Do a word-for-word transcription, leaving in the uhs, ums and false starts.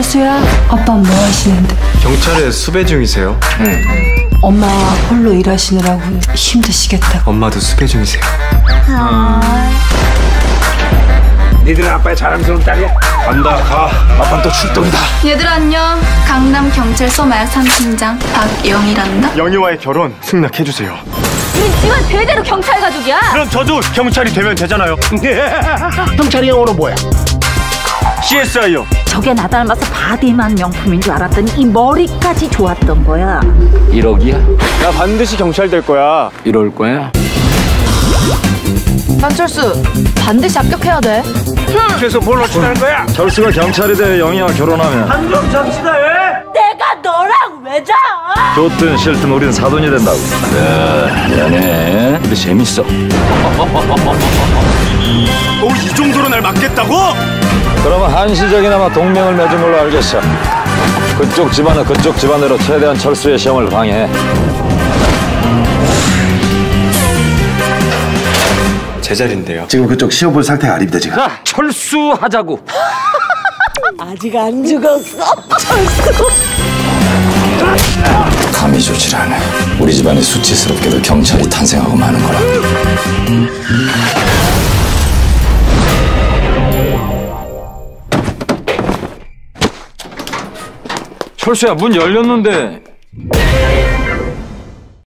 철수야, 아빠 뭐 하시는데? 경찰에 수배 중이세요? 응. 엄마 홀로 일하시느라고 힘드시겠다. 엄마도 수배 중이세요? 아... 니들은 아빠의 자랑스러운 딸이야? 간다, 가. 아빠는 또 출동이다. 얘들아 안녕. 강남경찰서 마약삼팀장 박영희란다. 영희와의 결혼 승낙해주세요. 우리 집안 대대로 경찰 가족이야. 그럼 저도 경찰이 되면 되잖아요. 경찰이 영어로 뭐야? 씨에스아이요. 저게 나 닮아서 바디만 명품인 줄 알았더니 이 머리까지 좋았던 거야. 일억이야? 나 반드시 경찰 될 거야. 이럴 거야? 한철수, 반드시 합격해야 돼. 그래서 뭘 어쩌자는 거야? 철수가 경찰이 돼 영희와 결혼하면 한정 잡시다 왜? 내가 너랑 왜 자? 좋든 싫든 우린 사돈이 된다고. 미안해. 근데 재밌어. 어, 이 정도로 날 맞겠다고? 그러면 한시적이나마 동맹을 맺은 걸로 알겠어. 그쪽 집안은 그쪽 집안으로 최대한 철수의 시험을 방해해. 제자리인데요. 지금 그쪽 시험 볼 상태가 아닙니다 지금. 자, 철수하자고. 아직 안 죽었어. 철수. 감이 좋질 않아. 우리 집안이 수치스럽게도 경찰이 탄생하고 마는 거라. 철수야, 문 열렸는데.